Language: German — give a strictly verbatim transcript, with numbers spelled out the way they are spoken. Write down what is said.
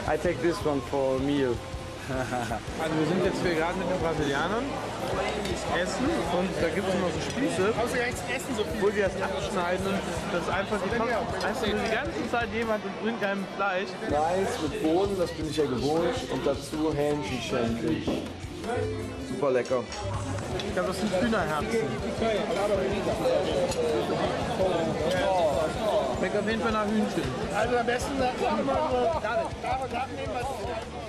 I take this one for meal. Also wir sind jetzt hier gerade mit den Brasilianern essen und da gibt es noch so Spieße, wo die das abschneiden und das ist einfach, die kommt einfach die ganze Zeit jemand und bringt einem Fleisch. Reis mit Bohnen, das bin ich ja gewohnt, und dazu Hähnchenschenkel. Super lecker. Ich glaube, das sind Hühnerherzen. Schmeckt auf jeden Fall nach Hühnchen. Also am besten, da kann man David, David, David nehmen, was